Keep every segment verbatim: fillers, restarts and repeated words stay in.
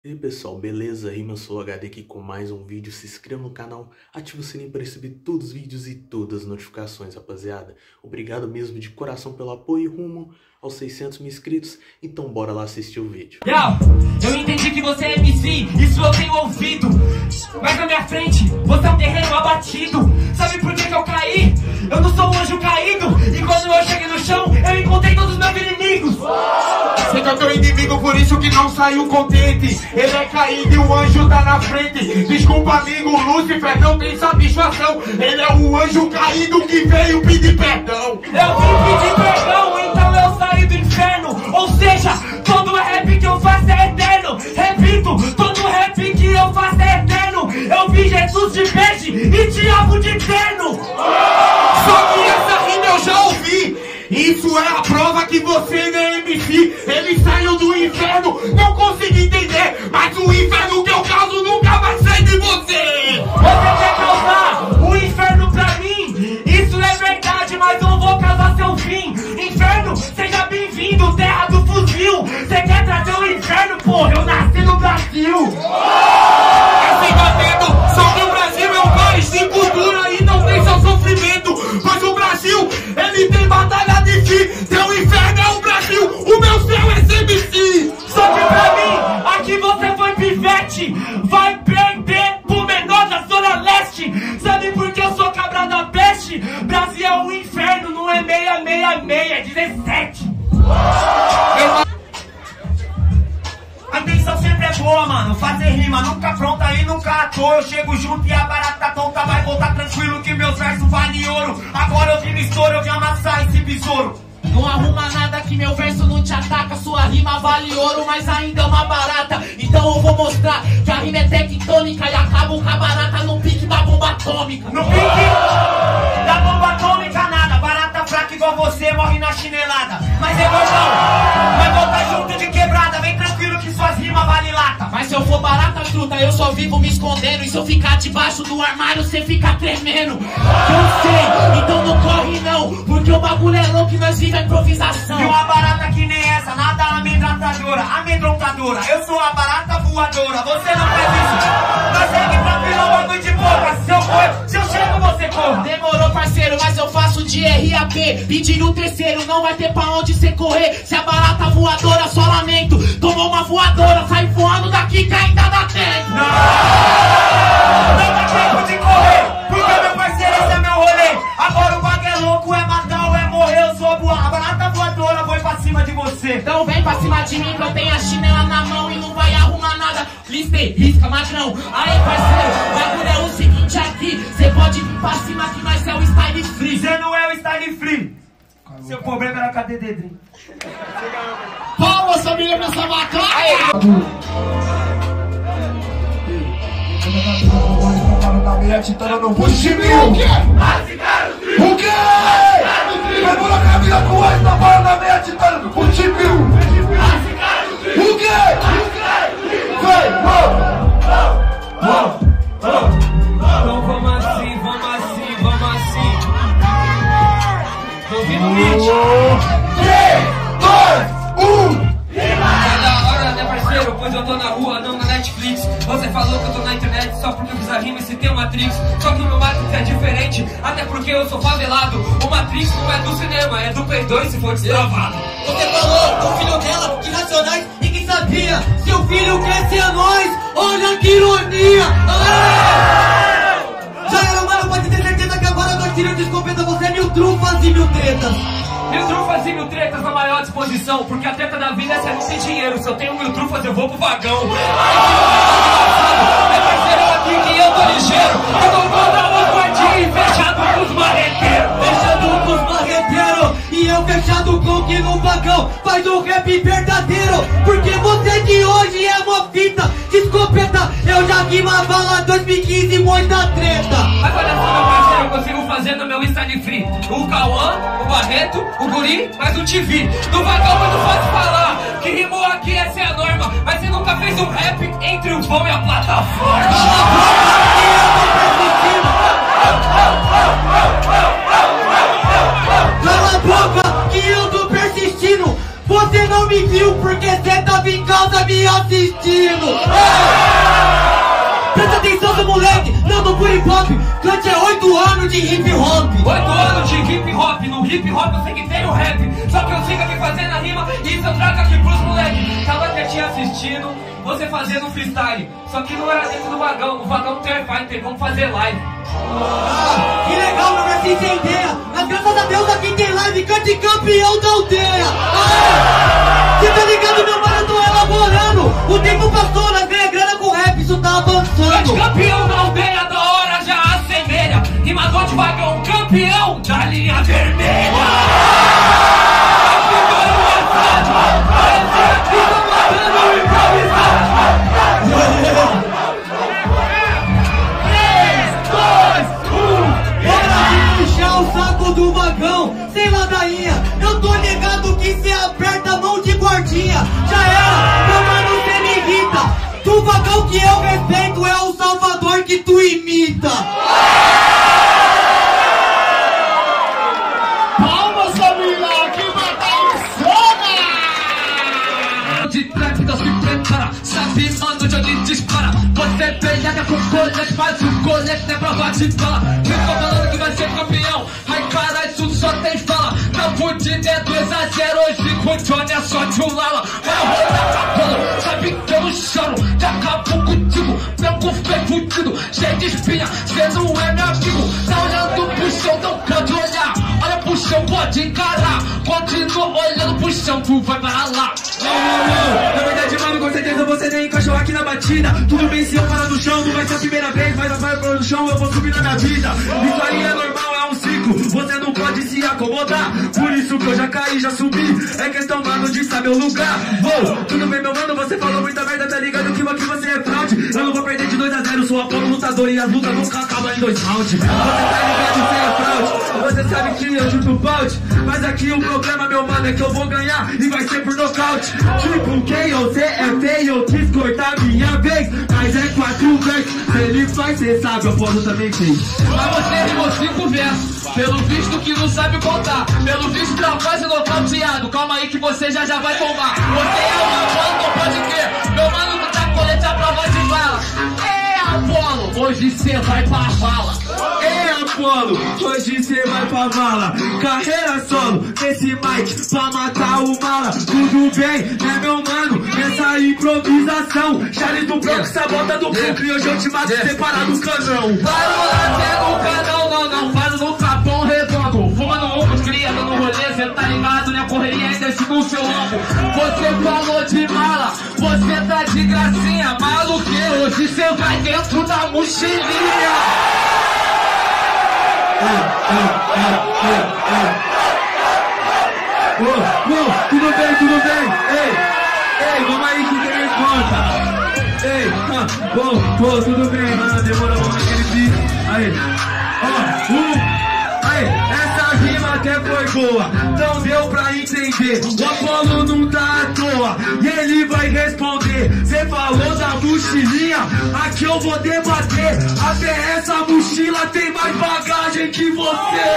E aí pessoal, beleza? Rima, eu sou o H D aqui com mais um vídeo. Se inscreva no canal, ative o sininho para receber todos os vídeos e todas as notificações, rapaziada. Obrigado mesmo de coração pelo apoio rumo aos seiscentos mil inscritos. Então bora lá assistir o vídeo. Yo, eu entendi que você é M C, isso eu tenho ouvido. Mas na minha frente, você é um terreno abatido. Sabe por que que eu caí? Eu não sou um anjo caído. E quando eu cheguei no chão, eu encontrei todos os meus inimigos. Você que é o teu inimigo, por isso que não saiu contente. Ele é caído e o anjo tá na frente. Desculpa amigo, Lúcifer não tem satisfação. Ele é o anjo caído que veio pedir perdão. Eu vim pedir perdão, então eu saí do inferno. Ou seja, todo rap que eu faço é eterno. Repito, todo rap que eu faço é eterno. Eu vi Jesus de peixe e diabo de terno. Só que essa rima eu já ouvi. Isso é a prova que você não é M C. Ele saiu do inferno, não consegui entender. Mas o inferno que eu causo nunca vai sair de você. Você quer causar o inferno pra mim? Isso é verdade, mas eu vou causar seu fim. Inferno, seja bem-vindo, terra do fuzil. Você quer trazer o inferno? Porra, eu nasci no Brasil. Assim batendo, só que o Brasil é um país sem cultura e não tem só sofrimento. Pois o Brasil, ele tem batalha de si. Seu inferno é o Brasil, o meu céu é C B C. Só que pra mim, aqui você foi pivete. Vai perder pro menor da Zona Leste. Sabe por que eu sou cabra da peste? Brasil é um inferno, não é meia, meia, meia, é dezessete. A intenção sempre é boa, mano, fazer rima nunca pronta e nunca à toa. Eu chego junto e a barata tonta vai voltar tranquilo que meus versos valem ouro. Agora eu vi no estouro, eu vim amassar esse besouro. Não arruma nada que meu verso não te ataca. Sua rima vale ouro, mas ainda é uma barata. Então eu vou mostrar que a rima é tectônica e acabo com a barata no pique da bomba atômica. No pique da bomba atômica nada, barata fraca igual você morre na chinelada. Mas é gordão, vai voltar junto de quebrada. Vem tranquilo que suas rimas vale lata. Mas se eu for barata truta, eu só vivo me escondendo. E se eu ficar debaixo do armário, cê fica tremendo. Eu sei, então não corre não, porque o bagulho é louco e nós vive a improvisação. E uma barata que nem essa, nada amedrontadora, amedrontadora. Eu sou a barata voadora, você não faz isso. Nós segue tranquilo, bagulho de boca. Se eu for, se eu chego, você corra. Demorou, parceiro, mas eu faço de R A P. Pedir o terceiro, não vai ter pra onde cê correr. Se a barata voadora, só lamento. Tomou uma voadora, sai voando daqui que ainda dá tempo. Não, não dá tempo de correr, porque meu parceiro, esse é meu rolê. Agora o bagulho é louco, é matar ou é morrer. Eu sou a barata voadora, vou pra cima de você. Então vem pra cima de mim que eu tenho a chinela na mão e não vai arrumar nada. Listei, risca, magrão. Aí parceiro, o bagulho é o seguinte aqui. Cê pode vir pra cima que nós é o style free. Você não é o style free. Seu problema era cadê Dedrim? Palmas, família, pra essa vaca! O quê? O quê? Vai por a camisa com o na bola na meia titana. O time. O quê? Vai, vamos. Então vamos assim, vamos assim, vamos assim. Tô ouvindo o beat. três, dois, um. É da hora, né, parceiro? Pois eu tô na rua, não na Netflix. Você falou que eu tô na internet só porque eu fiz a rima e citei o Matrix. Só que o meu Matrix é diferente, até porque eu sou favelado. O Matrix não é do cinema, é do Play dois se for destravado. Você falou com o filho dela, que Racionais, ninguém sabia. Seu filho quer ser nós, olha que ironia. Ah! Já era, mano, pode ter certeza que agora nós tiramos de escopeta. Você é mil trufas e mil tretas. Mil trufas e mil tretas na maior disposição, porque a treta da vida é se eu não ter dinheiro. Se eu tenho mil trufas, eu vou pro vagão. É parceiro aqui que eu tô ligeiro. Eu tô mandando o quartinho fechado com os marreteiros. Fechado com os marreteiros e eu fechado com que no vagão faz um rap verdadeiro. Porque você de hoje é uma fita de escopeta. Eu já vi uma bala dois mil e quinze, muita treta. Agora sim, meu parceiro, eu consigo fazer no meu style free. O Cauã, o Barreto, o Guri, mas o T V. No vagão eu não posso falar que rimou aqui, essa é a norma. Mas você nunca fez um rap entre o vão e a plataforma. Cala a boca que eu tô persistindo. Você você não me viu porque cê tava em casa me assistindo. Presta atenção, seu moleque, não do puro hip hop. Cante é oito anos de hip hop. Oito anos de hip hop, no hip hop eu sei que tem o rap. Só que eu sigo aqui fazendo a rima e isso eu trago aqui pros moleques. Tava quietinho assistindo, você fazendo freestyle. Só que não era dentro do vagão, no vagão do Terrify, tem como fazer live. Ah, que legal, meu Brasil sem ideia. Mas graças a Deus aqui tem live, cante campeão da aldeia. Ah, cê tá ligado, meu mano, eu tô elaborando. O tempo passou, nós ganha grana com rap, isso tá avançando. Cante campeão da aldeia, da hora já assemelha. Rimador de vagão, campeão da linha vermelha. Do vagão, sem ladainha. Eu tô ligado que cê aperta a mão de guardinha. Já era, meu mano, cê me irrita. Do vagão que eu respeito é o Salvador que tu imita. Palmas, família, que batalha insana! De trap, então se prepara. Sabe, mano, de onde dispara. Você pega com colete, faz o colete, não é prova de bala. Eu tô falando que vai ser campeão. Ai, caralho, isso só tem fala. Não fudido é dois a zero. Hoje com o Johnny é só de um lala. Vai rodar pra bola, sabe que eu não choro. Já acabou contigo, branco feio fudido, cheio de espinha. Cê não é meu amigo. Tá olhando pro chão, não pode olhar. Olha pro chão, pode encarar. Continua olhando pro chão, tu vai para lá. Não, não, não. Na verdade, mano, com certeza você nem encaixou aqui na batida. Tudo bem se eu parar no chão, não vai ser a primeira vez. Mas a vai para no chão, eu vou subir na minha vida. Isso aí é normal, é um ciclo. Você não pode se acomodar. Por isso que eu já caí, já subi. É questão, mano, de saber o lugar. Oh, tudo bem, meu mano, você falou muita merda, tá ligado que aqui você é fraude. Eu não vou perder de dois a zero, sou Apolo lutador e as lutas nunca acabam em dois rounds. Você tá ligado, você é fraude. Você sabe que eu chuto balde. Mas aqui o problema, meu mano, é que eu vou ganhar e vai ser por nocaute. Tipo, quem você é feio, eu quis cortar minha vez. Mas é quatro vezes. Se ele faz, cê sabe, eu posso também ter. Mas você rimou cinco versos. Pelo visto que não sabe contar. Pelo visto tá quase nocauteado. Calma aí que você já já vai tomar. Você é uma mano, não pode crer. Meu mano não tá colete a prova de bala. É Apolo, hoje cê vai pra vala. É Apolo, hoje cê vai pra vala. Carreira solo, nesse mic pra matar o mala. Tudo bem, né meu mano? Nessa improvisação Charles do Bronx, sabota do Brooklyn. E hoje eu te mato separado do canão. Parou até no canal, não, não. Faz no Capão Redondo. Fumando ovos, cria no rolê. Cê tá ligado, né? Correria ainda no seu ombro. Você falou de mala, você tá de gracinha. Maluque, hoje cê vai dentro da mochilinha. É, é, é, é, é. Oh, oh, tudo bem, tudo bem. Ei, ei, vamos aí que tem conta. Ei, ah, oh, oh, tudo bem, mano. Demorou aquele beat. Aí, ó, oh, uh, aí, essa rima até foi boa. Então deu pra entender. O Apolo não tá à toa. E ele vai responder. Cê falou da mochilinha. Aqui eu vou debater. Até essa mochila tem mais bagagem que você.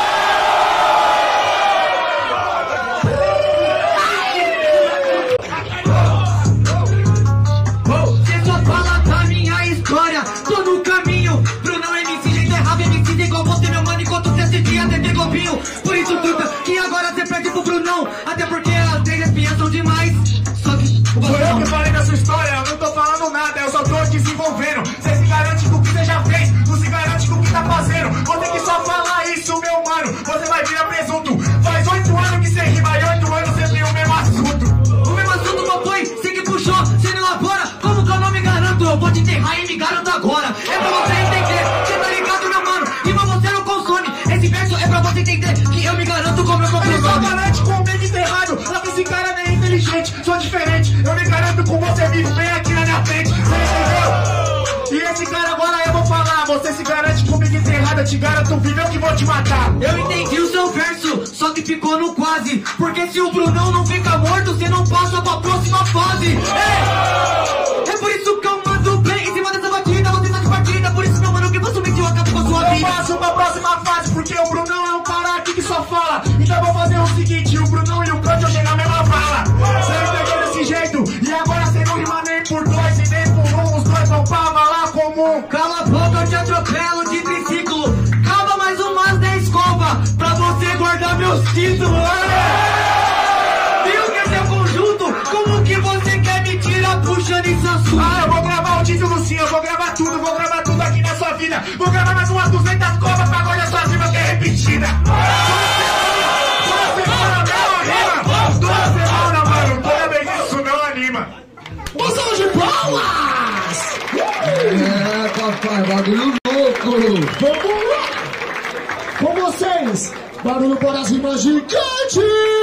Tô no caminho, Brunão M C, jeito errado, M C igual você, meu mano, enquanto você assistia T V Globinho. Por isso, turma, que agora você perde pro Brunão. Até porque as três espiãs são demais. Só que foi eu que falei da sua história, eu não tô falando nada, eu só tô desenvolvendo. Você se garante com o que você já fez, não se garante com o que tá fazendo. Você que só fala isso, meu mano, você vai virar presunto. Faz oito anos que você rima e oito anos você tem o mesmo assunto. O mesmo assunto, papai, você que puxou, você não elabora. Como que eu não me garanto? Eu vou te enterrar e me garanto agora. É pra você entender, você tá ligado, meu mano? Rima você não consome. Esse verso é pra você entender que eu me garanto com o meu próprio nome. Ele só garante com o medo enterrado. Só que esse cara nem é inteligente, sou diferente. Eu me garanto com você vivo bem aqui na minha frente. Você entendeu? E esse cara agora eu vou falar. Você se garante comigo enterrado, eu te garanto vivo, eu que vou te matar. Eu entendi o seu verso, só que ficou no quase. Porque se o Brunão não fica morto, você não passa pra próxima fase. É, é por isso que eu mando bem em cima dessa batida. Você tá de partida, por isso meu mano que você mentiu, acaba com a sua vida. Eu passo pra próxima fase, porque o Brunão é um cara aqui que só fala. Então vou fazer o seguinte, o Brunão e o Cante eu chego na mesma fala. foi com palma lá comum. Cala a boca, eu te atropelo de triciclo. Calma mais umas dez escova pra você guardar meus títulos. Viu que é seu conjunto? Como que você quer me tirar puxando isso assunto? Ah, eu vou gravar o título sim, eu vou gravar tudo, vou gravar tudo aqui na sua vida. Vou gravar mais umas duzentas covas pra guardar sua rima que é repetida. Toda semana não anima. Toda semana, mano, toda vez isso não anima. Moção de palmas! É, papai, bagulho louco! Vamos lá! Com vocês, barulho para as rimas gigantes!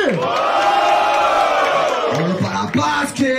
Barulho para a Basque!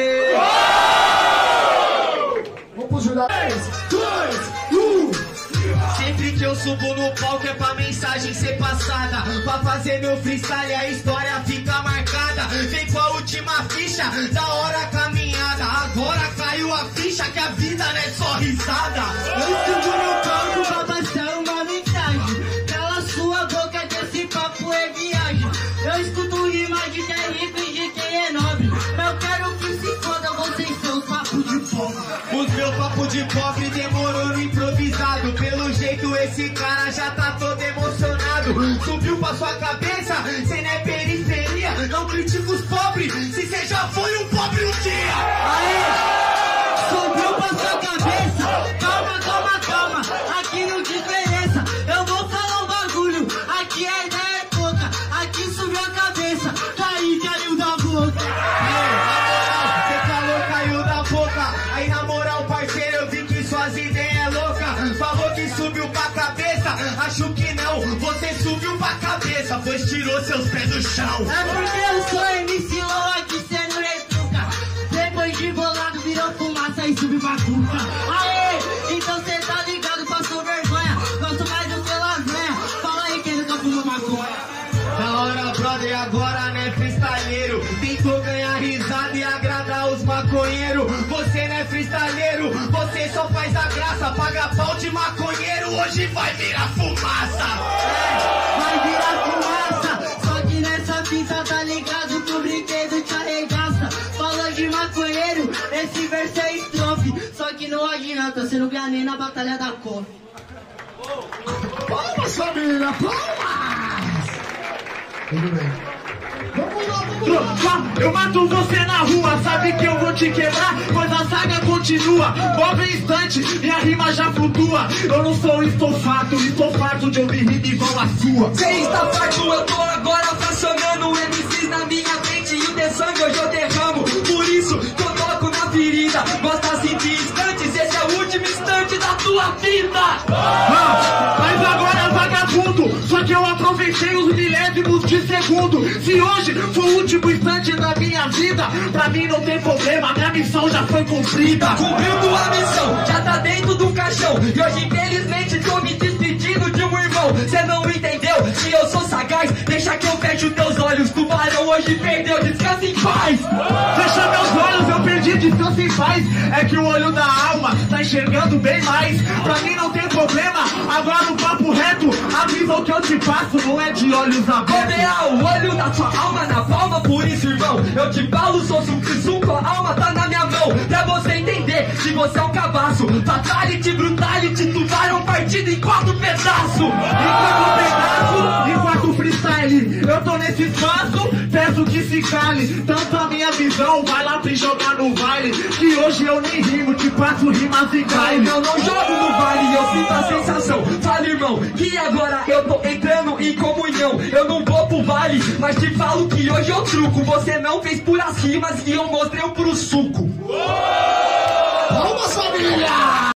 Vamos pro Julião! três, dois, um! Sempre que eu subo no palco é pra mensagem ser passada. Pra fazer meu freestyle a história fica marcada. Vem com a última ficha, da hora caminhada. Agora caiu a ficha que a vida não é só risada. Eu subo no palco pra passar uma mensagem. Cala sua boca que esse papo é viagem. Eu escuto rima de quem é rico e de quem é nobre. Mas eu quero que se foda vocês seus papos de pobre. Os meus papos de pobre demorou no improvisado. Pelo jeito esse cara já tá todo emocionado. Subiu pra sua cabeça, cê não é periferia. Não critica os pobres, se cê já foi um pobre um dia. Aê! Subiu pra sua cabeça. Calma, calma, calma. Aqui não diferença. Eu vou falar um bagulho. Aqui a ideia é pouca. Aqui subiu a cabeça. Caí, caiu da boca. Cê falou, caiu da boca. Aí na moral, parceiro, eu vi que suas ideias é louca. Falou que subiu pra cabeça. Acho que não, você subiu pra cabeça, pois tirou seus pés do chão. É porque eu sou M C Low, aqui cê não retruca. Depois de bolado virou fumaça e subiu pra cuca. Aê, então cê tá ligado, passou vergonha. Gosto mais do que lasanha. Fala aí quem nunca fumou maconha. Da hora, brother, agora né, freestyleiro. Tentou ganhar risada e agradar os maconheiros. Você não é freestyleiro, você só faz a graça. Paga pau de maconheiro, hoje vai virar fumaça. É, vai virar fumaça. Só que nessa fita tá ligado que o brinquedo te arregaça. Falou de maconheiro, esse verso é estrofe. Só que não adianta, você não ganha nem na batalha da cor. Palmas, família, palmas! Tudo bem. Vamos lá, vamos lá! Eu mato você na rua, sabe que eu vou te quebrar, pois a saga continua. Move instante, minha rima já flutua. Eu não sou estofado, estou farto de ouvir rima igual a sua. Cê está farto, eu tô agora fracionando M Cs na minha mente e o de sangue hoje eu derramo. Por isso que eu toco na ferida. Gosta assim de instantes, esse é o último instante da tua vida. Ah, mas agora é vagabundo, só que eu aproveitei os milésimos de segundo. Se hoje foi o último instante da minha vida, pra mim não tem problema, minha missão já foi cumprida. Cumpriu tua missão, já tá dentro do caixão. E hoje infelizmente tô me despedindo de um irmão. Cê não entendeu que eu sou sagaz? Deixa que eu feche os teus olhos, tubarão hoje perdeu, descansa em paz. Fecha meus olhos, eu perdi, descansa em paz. É que o olho da alma tá enxergando bem mais. Pra mim não tem problema, agora no papo reto, avisa o que eu te passo, não é de olhos abertos. Rodear o olho da sua alma na palma, por isso irmão, eu te falo, sou sucrisum, tua alma tá na minha mão. Pra você entender que você é um cabaço, fatality, brutality, tubarão partido em quatro pedaços. Em quatro pedaços, em quatro freestyle, eu tô nesse espaço, peço que se cale. Tanto a minha visão, vai lá pra jogar no baile, que hoje eu nem rimo, te passo rimas e baile. Eu não jogo no baile, eu sinto a sensação. Fala irmão, que agora eu tô entrando em comunhão. Eu não vou pro baile, mas te falo que hoje eu truco. Você não fez puras rimas e eu mostrei pro suco. Palmas, família!